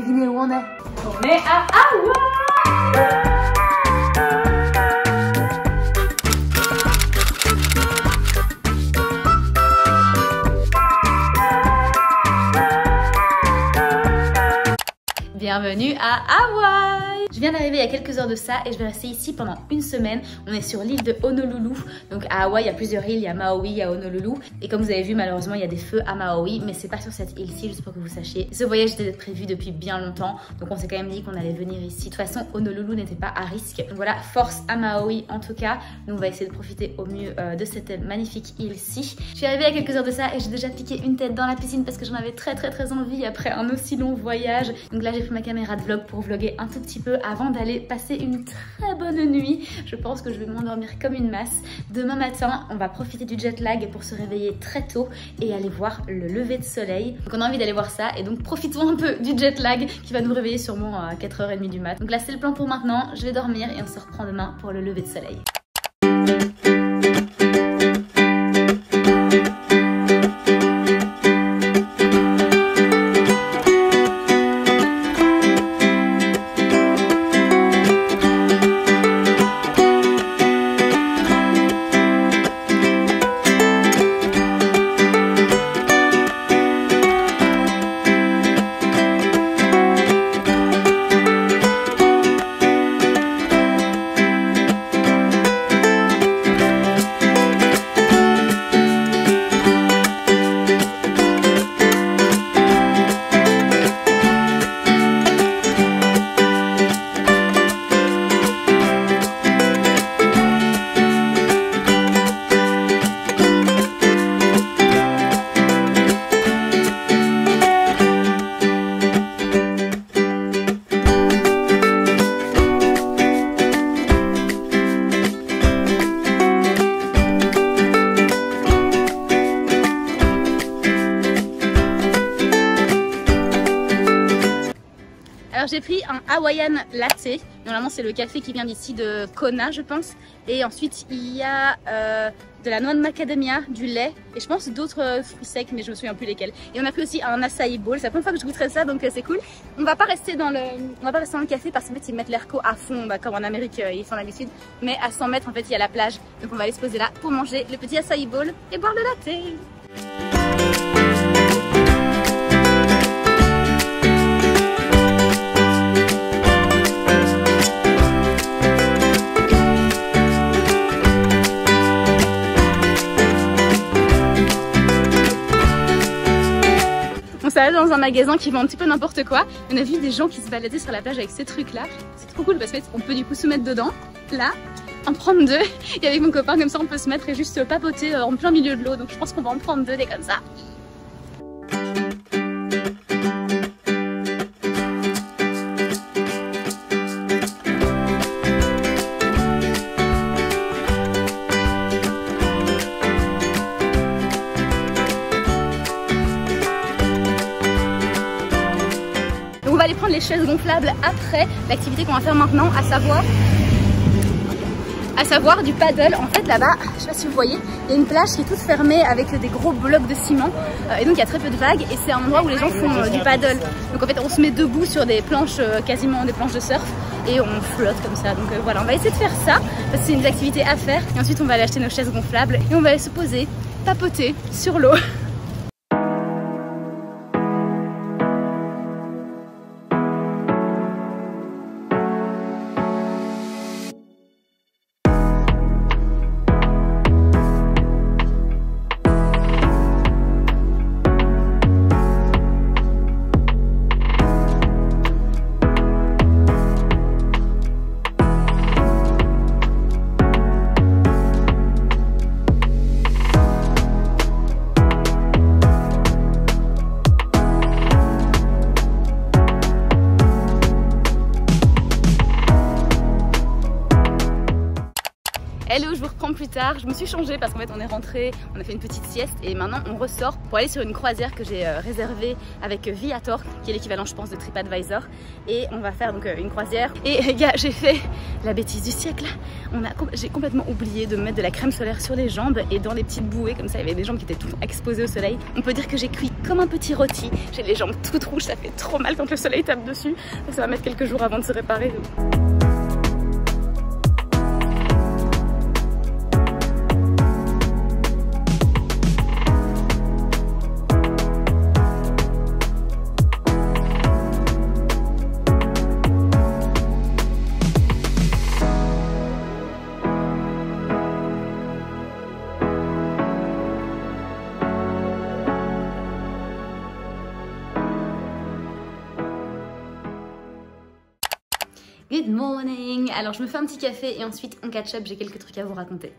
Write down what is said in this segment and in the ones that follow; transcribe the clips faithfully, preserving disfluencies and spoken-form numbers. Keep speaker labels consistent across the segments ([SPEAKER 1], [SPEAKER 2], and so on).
[SPEAKER 1] devinez où on est?
[SPEAKER 2] On est à Hawaï. Bienvenue à Hawaï. Je viens d'arriver il y a quelques heures de ça et je vais rester ici pendant une semaine. On est sur l'île de Honolulu. Donc à Hawaï, il y a plusieurs îles. Il y a Maui, il y a Honolulu. Et comme vous avez vu, malheureusement, il y a des feux à Maui. Mais c'est pas sur cette île-ci, juste pour que vous sachiez. Ce voyage était prévu depuis bien longtemps. Donc on s'est quand même dit qu'on allait venir ici. De toute façon, Honolulu n'était pas à risque. Donc voilà, force à Maui en tout cas. Nous, on va essayer de profiter au mieux euh, de cette magnifique île-ci. Je suis arrivée il y a quelques heures de ça et j'ai déjà piqué une tête dans la piscine parce que j'en avais très très très envie après un aussi long voyage. Donc là, j'ai pris ma caméra de vlog pour vlogger un tout petit peu avant d'aller passer une très bonne nuit. Je pense que je vais m'endormir comme une masse. Demain matin, on va profiter du jet lag pour se réveiller très tôt et aller voir le lever de soleil. Donc on a envie d'aller voir ça et donc profitons un peu du jet lag qui va nous réveiller sûrement à quatre heures trente du mat. Donc là c'est le plan pour maintenant, je vais dormir et on se reprend demain pour le lever de soleil. Alors j'ai pris un Hawaiian Latte, normalement c'est le café qui vient d'ici de Kona je pense. Et ensuite il y a euh, de la noix de macadamia, du lait et je pense d'autres fruits secs mais je me souviens plus lesquels. Et on a pris aussi un acai bowl, c'est la première fois que je goûterai ça donc euh, c'est cool. On va pas rester dans le, on va pas rester dans le café parce qu'en fait ils mettent l'Airco à fond bah, comme en Amérique euh, ils font l'habitude. Mais à cent mètres en fait il y a la plage donc on va aller se poser là pour manger le petit acai bowl et boire le latte. On s'est allé dans un magasin qui vend un petit peu n'importe quoi. On a vu des gens qui se baladaient sur la plage avec ces trucs là. C'est trop cool parce qu'on peut du coup se mettre dedans, là, en prendre deux. Et avec mon copain comme ça on peut se mettre et juste papoter en plein milieu de l'eau. Donc je pense qu'on va en prendre deux des comme ça. On va aller prendre les chaises gonflables après l'activité qu'on va faire maintenant, à savoir à savoir du paddle. En fait là-bas, je sais pas si vous voyez, il y a une plage qui est toute fermée avec des gros blocs de ciment euh, et donc il y a très peu de vagues et c'est un endroit où les gens font euh, du paddle. Donc en fait on se met debout sur des planches, euh, quasiment des planches de surf et on flotte comme ça. Donc euh, voilà, on va essayer de faire ça parce que c'est une activité à faire et ensuite on va aller acheter nos chaises gonflables et on va aller se poser, papoter sur l'eau. Hello, je vous reprends temps plus tard, je me suis changée parce qu'en fait on est rentré, on a fait une petite sieste et maintenant on ressort pour aller sur une croisière que j'ai euh, réservée avec Viator, qui est l'équivalent je pense de TripAdvisor, et on va faire donc euh, une croisière. Et les gars, j'ai fait la bêtise du siècle. On a, j'ai complètement oublié de mettre de la crème solaire sur les jambes et dans les petites bouées comme ça, il y avait des jambes qui étaient tout exposées au soleil. On peut dire que j'ai cuit comme un petit rôti. J'ai les jambes toutes rouges, ça fait trop mal quand le soleil tape dessus. Ça va mettre quelques jours avant de se réparer. Good morning! Alors je me fais un petit café et ensuite on catch up, j'ai quelques trucs à vous raconter.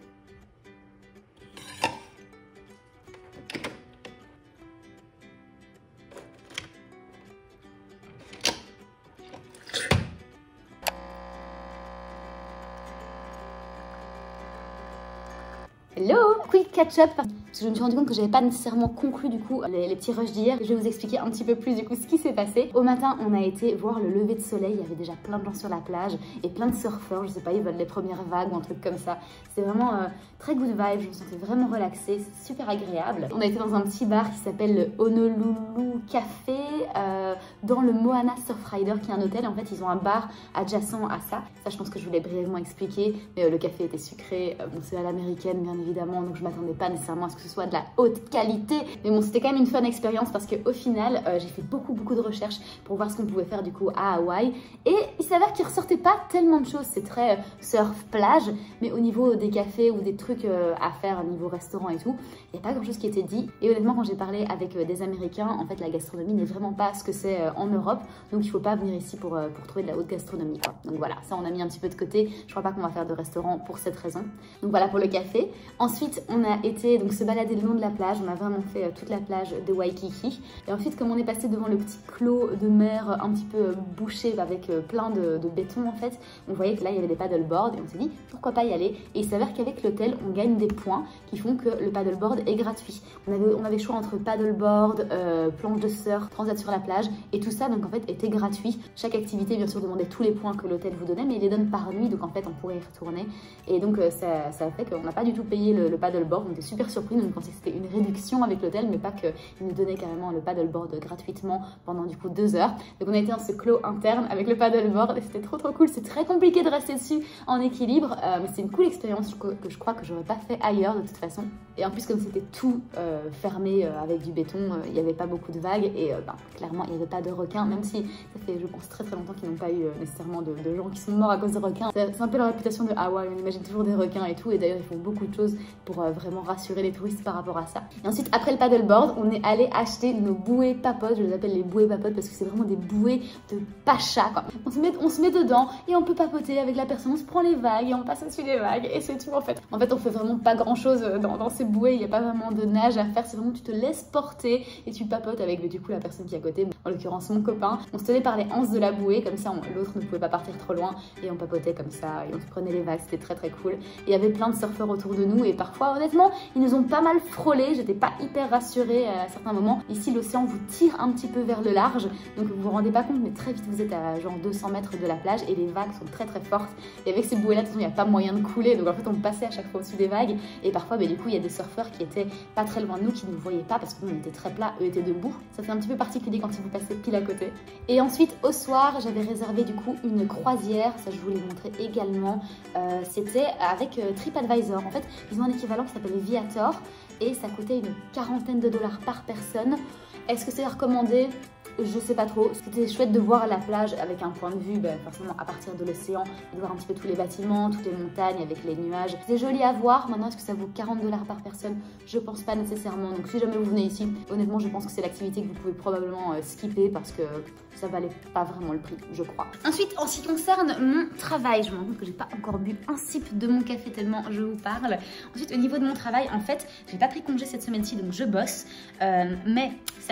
[SPEAKER 2] Hello! Quick catch up parce que je me suis rendu compte que j'avais pas nécessairement conclu du coup les, les petits rushs d'hier. Je vais vous expliquer un petit peu plus du coup ce qui s'est passé. Au matin, on a été voir le lever de soleil. Il y avait déjà plein de gens sur la plage et plein de surfeurs. Je sais pas, ils veulent les premières vagues ou un truc comme ça. C'était vraiment euh, très good vibe. Je me sentais vraiment relaxée. C'est super agréable. On a été dans un petit bar qui s'appelle le Honolulu Café euh, dans le Moana Surfrider qui est un hôtel. Et en fait, ils ont un bar adjacent à ça. Ça, je pense que je vous l'ai brièvement expliqué. Mais euh, le café était sucré. Euh, bon, c'est à l'américaine, bien évidemment. Donc, je m'attendais pas nécessairement à ce que ce soit de la haute qualité, mais bon, c'était quand même une fun expérience parce qu'au final euh, j'ai fait beaucoup beaucoup de recherches pour voir ce qu'on pouvait faire du coup à Hawaï et il s'avère qu'il ressortait pas tellement de choses. C'est très euh, surf plage, mais au niveau des cafés ou des trucs euh, à faire au niveau restaurant et tout, il n'y a pas grand chose qui était dit. Et honnêtement, quand j'ai parlé avec euh, des Américains, en fait la gastronomie n'est vraiment pas ce que c'est euh, en Europe, donc il faut pas venir ici pour, euh, pour trouver de la haute gastronomie quoi. Donc voilà, ça on a mis un petit peu de côté. Je crois pas qu'on va faire de restaurant pour cette raison. Donc voilà pour le café. Ensuite on a été donc se balader le long de la plage. On a vraiment fait euh, toute la plage de Waikiki. Et ensuite, comme on est passé devant le petit clos de mer euh, un petit peu euh, bouché avec euh, plein de, de béton en fait, on voyait que là il y avait des paddleboards et on s'est dit pourquoi pas y aller. Et il s'avère qu'avec l'hôtel, on gagne des points qui font que le paddleboard est gratuit. On avait, on avait choix entre paddleboard, euh, planche de surf, transat sur la plage et tout ça donc en fait était gratuit. Chaque activité bien sûr demandait tous les points que l'hôtel vous donnait, mais il les donne par nuit donc en fait on pourrait y retourner. Et donc euh, ça, ça a fait qu'on n'a pas du tout payé le, le paddleboard. On était super surpris, nous on pensait que c'était une réduction avec l'hôtel, mais pas qu'ils nous donnaient carrément le paddleboard gratuitement pendant du coup deux heures. Donc on a été dans ce clos interne avec le paddleboard et c'était trop trop cool. C'est très compliqué de rester dessus en équilibre, euh, mais c'est une cool expérience que, que je crois que j'aurais pas fait ailleurs de toute façon. Et en plus comme c'était tout euh, fermé euh, avec du béton, euh, il n'y avait pas beaucoup de vagues et euh, ben, clairement il n'y avait pas de requins, même si ça fait je pense très très longtemps qu'ils n'ont pas eu euh, nécessairement de, de gens qui sont morts à cause de requins. C'est un peu la réputation de Hawaï, on imagine toujours des requins et tout, et d'ailleurs ils font beaucoup de choses pour euh, vraiment rassurer les touristes par rapport à ça. Et ensuite après le paddleboard, on est allé acheter nos bouées papotes. Je les appelle les bouées papotes parce que c'est vraiment des bouées de pacha quoi. On se met, on se met dedans et on peut papoter avec la personne, on se prend les vagues et on passe au-dessus des vagues et c'est tout en fait. En fait on fait vraiment pas grand chose dans, dans ces bouées, il n'y a pas vraiment de nage à faire, c'est vraiment tu te laisses porter et tu papotes avec mais, du coup la personne qui est à côté, en l'occurrence mon copain. On se tenait par les anses de la bouée comme ça l'autre ne pouvait pas partir trop loin et on papotait comme ça et on se prenait les vagues, c'était très très cool. Et il y avait plein de surfeurs autour de nous et parfois honnêtement ils nous ont pas mal frôlé, j'étais pas hyper rassurée à certains moments. Ici l'océan vous tire un petit peu vers le large donc vous vous rendez pas compte mais très vite vous êtes à genre deux cents mètres de la plage et les vagues sont très très fortes et avec ces bouées là de toute façon il n'y a pas moyen de couler donc en fait on passait à chaque fois au-dessus des vagues et parfois bah, du coup il y a des surfeurs qui étaient pas très loin de nous qui ne nous voyaient pas parce que nous on était très plat, eux étaient debout. Ça fait un petit peu particulier quand ils vous passaient pile à côté. Et ensuite au soir j'avais réservé du coup une croisière, ça je vous l'ai montré également, euh, c'était avec euh, TripAdvisor. En fait ils ont un équivalent qui s'appelle Viator et ça coûtait une quarantaine de dollars par personne. Est-ce que c'est recommandé? Je sais pas trop. C'était chouette de voir la plage avec un point de vue, ben, forcément à partir de l'océan, de voir un petit peu tous les bâtiments, toutes les montagnes avec les nuages. C'est joli à voir. Maintenant, est-ce que ça vaut quarante dollars par personne? Je pense pas nécessairement. Donc si jamais vous venez ici, honnêtement, je pense que c'est l'activité que vous pouvez probablement euh, skipper parce que ça valait pas vraiment le prix, je crois. Ensuite, en ce qui concerne mon travail, je me rends compte que j'ai pas encore bu un sip de mon café tellement je vous parle. Ensuite, au niveau de mon travail, en fait, j'ai pas pris congé cette semaine-ci, donc je bosse. Euh, mais ça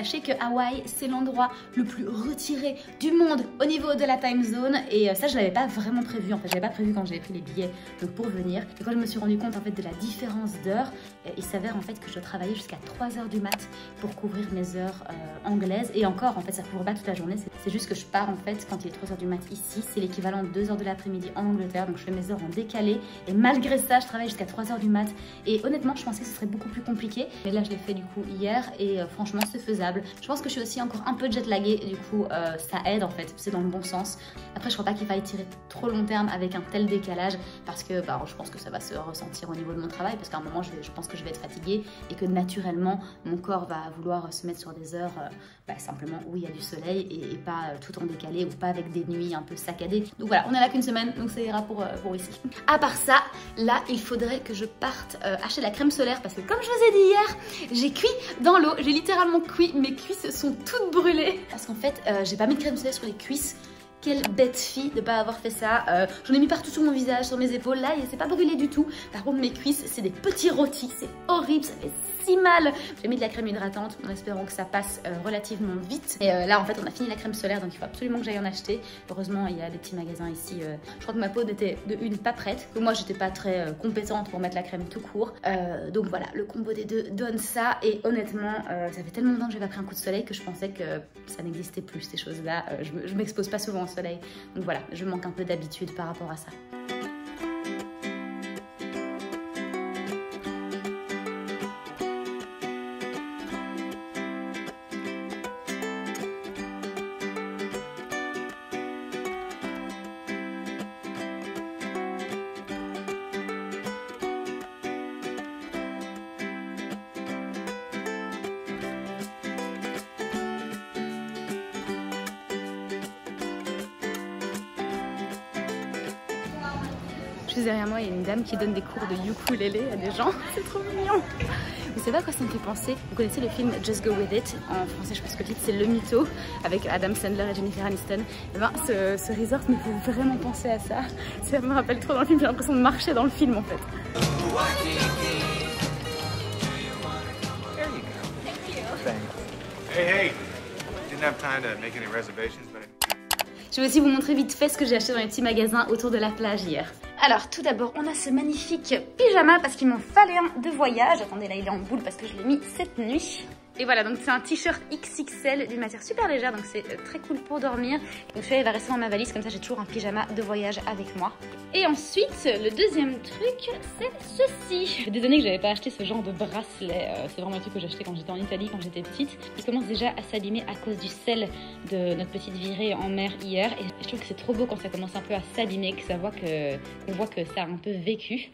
[SPEAKER 2] Sachez que Hawaï, c'est l'endroit le plus retiré du monde au niveau de la time zone. Et ça, je l'avais pas vraiment prévu. En fait, je l'avais pas prévu quand j'avais pris les billets donc pour venir. Et quand je me suis rendu compte en fait de la différence d'heures, il s'avère en fait que je dois travailler jusqu'à trois heures du mat pour couvrir mes heures euh, anglaises. Et encore, en fait, ça couvre pas toute la journée. C'est juste que je pars en fait quand il est trois heures du mat ici. C'est l'équivalent de deux heures de l'après-midi en Angleterre. Donc je fais mes heures en décalé. Et malgré ça, je travaille jusqu'à trois heures du mat. Et honnêtement, je pensais que ce serait beaucoup plus compliqué. Mais là, je l'ai fait du coup hier. Et euh, franchement, c'est faisable. Je pense que je suis aussi encore un peu jet laguée. Et du coup, euh, ça aide en fait. C'est dans le bon sens. Après, je crois pas qu'il faille tirer trop long terme avec un tel décalage. Parce que bah, je pense que ça va se ressentir au niveau de mon travail. Parce qu'à un moment, je, vais, je pense que je vais être fatiguée. Et que naturellement, mon corps va vouloir se mettre sur des heures euh, bah, simplement où il y a du soleil. Et, et pas euh, tout en décalé. Ou pas avec des nuits un peu saccadées. Donc voilà, on est là qu'une semaine. Donc ça ira pour, euh, pour ici. À part ça, là, il faudrait que je parte euh, acheter la crème solaire. Parce que comme je vous ai dit hier, j'ai cuit dans l'eau. J'ai littéralement cuit. Mes cuisses sont toutes brûlées. Parce qu'en fait, euh, j'ai pas mis de crème solaire sur les cuisses. Quelle bête fille de pas avoir fait ça. Euh, J'en ai mis partout sur mon visage, sur mes épaules. Là, c'est pas brûlé du tout. Par contre, mes cuisses, c'est des petits rôtis. C'est horrible, ça fait si mal. J'ai mis de la crème hydratante en espérant que ça passe euh, relativement vite. Et euh, là, en fait, on a fini la crème solaire, donc il faut absolument que j'aille en acheter. Heureusement, il y a des petits magasins ici. Euh, je crois que ma peau n'était de une pas prête. Que moi, j'étais pas très euh, compétente pour mettre la crème tout court. Euh, donc voilà, le combo des deux donne ça. Et honnêtement, euh, ça fait tellement longtemps que j'ai pas pris un coup de soleil que je pensais que ça n'existait plus, ces choses-là. Euh, je m'expose pas souvent soleil. Donc voilà, je manque un peu d'habitude par rapport à ça. Juste derrière moi, il y a une dame qui donne des cours de ukulélé à des gens. C'est trop mignon. Vous savez à quoi ça me fait penser? Vous connaissez le film Just Go With It? En français, je pense que le titre c'est Le Mytho avec Adam Sandler et Jennifer Aniston. Et ben, ce, ce resort me fait vraiment penser à ça. Ça me rappelle trop dans le film. J'ai l'impression de marcher dans le film en fait.
[SPEAKER 1] Hey, hey! Didn't have time to make any reservations, but...
[SPEAKER 2] Je vais aussi vous montrer vite fait ce que j'ai acheté dans les petits magasins autour de la plage hier. Alors tout d'abord, on a ce magnifique pyjama parce qu'il m'en fallait un de voyage. Attendez, là il est en boule parce que je l'ai mis cette nuit. Et voilà, donc c'est un t-shirt X X L d'une matière super légère, donc c'est très cool pour dormir. Donc celui-là il va rester dans ma valise, comme ça j'ai toujours un pyjama de voyage avec moi. Et ensuite, le deuxième truc, c'est ceci. Des années que j'avais pas acheté ce genre de bracelet. Euh, c'est vraiment un truc que j'ai acheté quand j'étais en Italie, quand j'étais petite. Il commence déjà à s'abîmer à cause du sel de notre petite virée en mer hier. Et je trouve que c'est trop beau quand ça commence un peu à s'abîmer, que ça voit que, qu'on voit que ça a un peu vécu.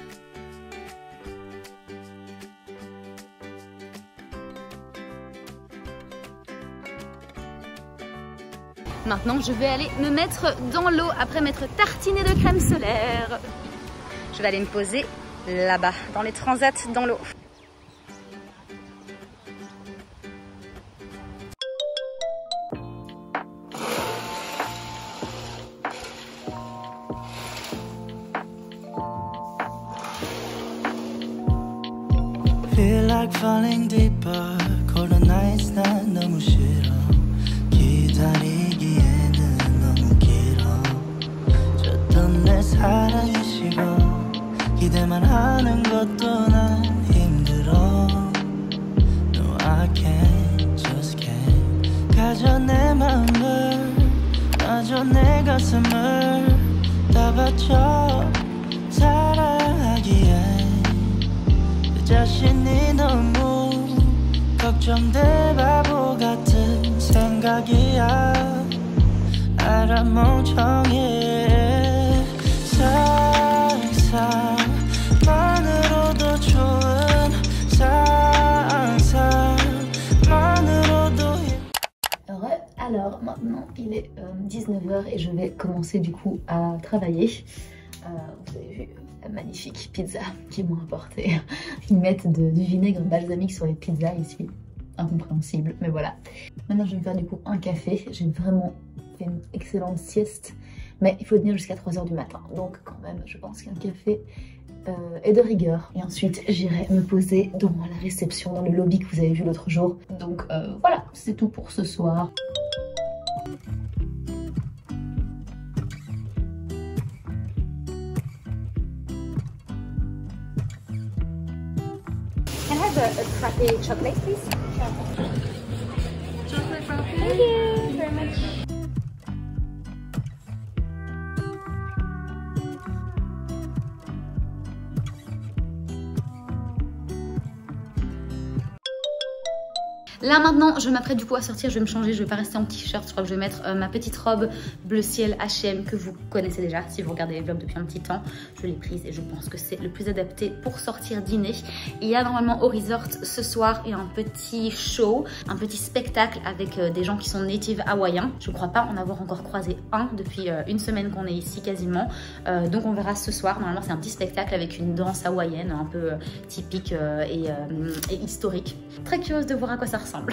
[SPEAKER 2] Maintenant, je vais aller me mettre dans l'eau après m'être tartinée de crème solaire. Je vais aller me poser là-bas, dans les transats, dans l'eau.
[SPEAKER 3] Feel like falling deeper, cold nights 난 너무 싫어. 기다리기에는 너무 길어. 줬던 내 사랑이 식어. 기대만 하는 것도 난 힘들어. No, I can't, just can't. 가져 내 마음을, 놔줘 내 가슴을 다 바쳐 사랑하기에 내 자신이 너무 걱정돼 바보 같은 생각이야. 알아 멍청해. 상상만으로도 좋은 상상만으로도.
[SPEAKER 2] Alors maintenant il est euh, dix-neuf heures et je vais commencer du coup à travailler. Euh, vous avez vu la magnifique pizza qu'ils m'ont apportée. Ils mettent de, du vinaigre balsamique sur les pizzas ici. Incompréhensible, mais voilà. Maintenant je vais me faire du coup un café. J'ai vraiment fait une excellente sieste, mais il faut tenir jusqu'à trois heures du matin. Donc quand même je pense qu'un café euh, est de rigueur. Et ensuite, j'irai me poser dans la réception, dans le lobby que vous avez vu l'autre jour. Donc euh, voilà, c'est tout pour ce soir. Can I have a, a frappe chocolate, please? Chocolate frappe. Thank you very much. Là maintenant, je m'apprête du coup à sortir, je vais me changer, je vais pas rester en t-shirt, je crois que je vais mettre euh, ma petite robe bleu ciel H et M que vous connaissez déjà. Si vous regardez les vlogs depuis un petit temps, je l'ai prise et je pense que c'est le plus adapté pour sortir dîner. Il y a normalement au resort ce soir, il y a un petit show, un petit spectacle avec euh, des gens qui sont native hawaïens. Je crois pas en avoir encore croisé un depuis euh, une semaine qu'on est ici quasiment. Euh, donc on verra ce soir, normalement c'est un petit spectacle avec une danse hawaïenne un peu euh, typique euh, et, euh, et historique. Très curieuse de voir à quoi ça ressemble.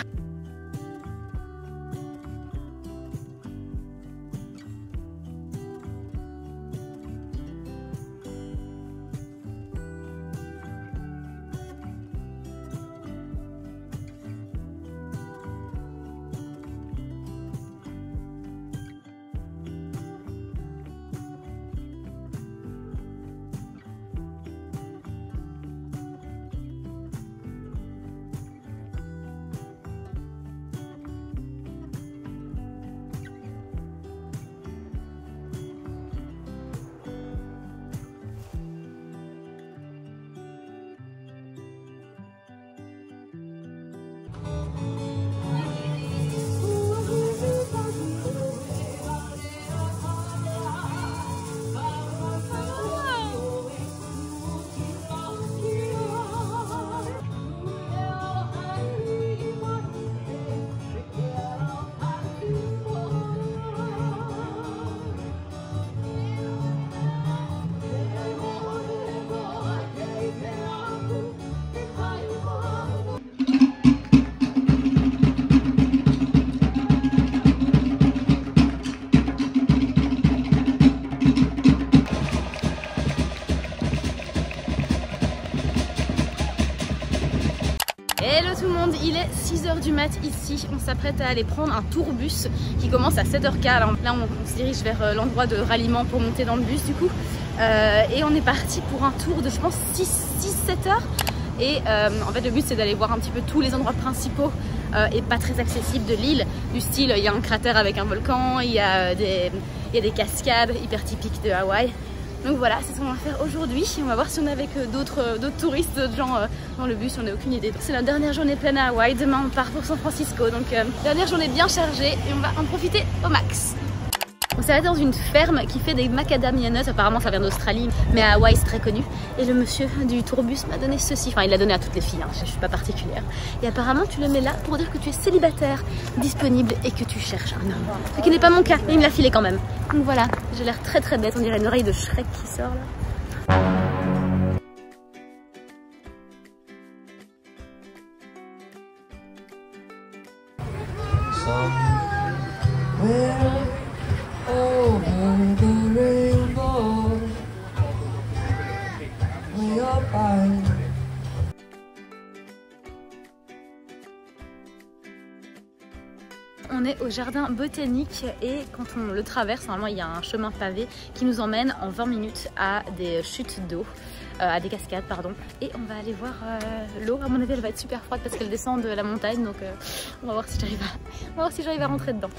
[SPEAKER 2] Hello tout le monde, il est six heures du mat ici, on s'apprête à aller prendre un tourbus qui commence à sept heures quinze. Alors là on, on se dirige vers l'endroit de ralliement pour monter dans le bus du coup euh, et on est parti pour un tour de je pense six sept heures et euh, en fait le but c'est d'aller voir un petit peu tous les endroits principaux euh, et pas très accessibles de l'île, du style il y a un cratère avec un volcan, il y a des, il y a des cascades hyper typiques de Hawaï. Donc voilà, c'est ce qu'on va faire aujourd'hui. On va voir si on est avec d'autres d'autres touristes, d'autres gens euh, dans le bus, on n'a aucune idée. C'est la dernière journée pleine à Hawaï, demain on part pour San Francisco. Donc euh, dernière journée bien chargée et on va en profiter au max. On s'est arrêté dans une ferme qui fait des macadamia nuts, apparemment ça vient d'Australie, mais à Hawaï c'est très connu. Et le monsieur du tourbus m'a donné ceci, enfin il l'a donné à toutes les filles, hein, je, je suis pas particulière. Et apparemment tu le mets là pour dire que tu es célibataire, disponible et que tu cherches un homme. Ce qui n'est pas mon cas, mais il me l'a filé quand même. Donc voilà, j'ai l'air très très bête, on dirait une oreille de Shrek qui sort là. On est au jardin botanique et quand on le traverse, normalement il y a un chemin pavé qui nous emmène en vingt minutes à des chutes d'eau, euh, à des cascades pardon. Et on va aller voir euh, l'eau, à mon avis elle va être super froide parce qu'elle descend de la montagne, donc euh, on va voir si j'arrive à, on va voir si j'arrive à rentrer dedans.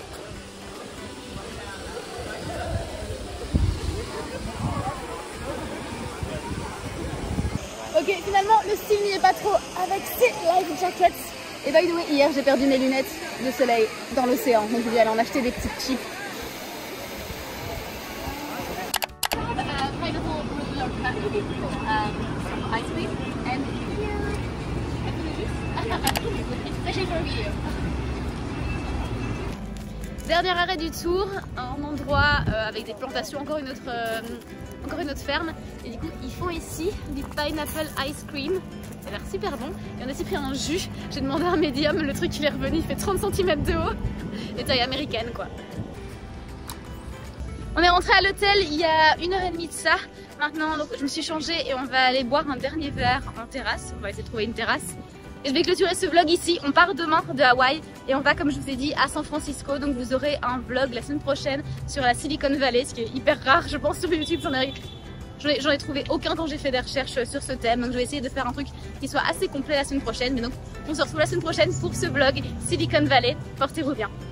[SPEAKER 2] Ok, finalement le style n'y est pas trop avec ces life jackets. Et by the way, hier j'ai perdu mes lunettes de soleil dans l'océan, donc je vais aller en acheter des petites chips. Dernier arrêt du tour, un endroit euh, avec des plantations, encore une autre, euh, encore une autre ferme. Et du coup, ils font ici du pineapple ice cream. Ça a l'air super bon. Et on a aussi pris un jus. J'ai demandé un médium, le truc il est revenu, il fait trente centimètres de haut. Et taille américaine quoi. On est rentré à l'hôtel il y a une heure et demie de ça. Maintenant, donc, je me suis changée et on va aller boire un dernier verre en terrasse. On va essayer de trouver une terrasse. Et je vais clôturer ce vlog ici. On part demain de Hawaï et on va, comme je vous ai dit, à San Francisco. Donc vous aurez un vlog la semaine prochaine sur la Silicon Valley, ce qui est hyper rare, je pense, sur YouTube. J'en ai, j'en ai, j'en ai trouvé aucun quand j'ai fait des recherches sur ce thème. Donc je vais essayer de faire un truc qui soit assez complet la semaine prochaine. Mais donc on se retrouve la semaine prochaine pour ce vlog Silicon Valley. Portez-vous bien.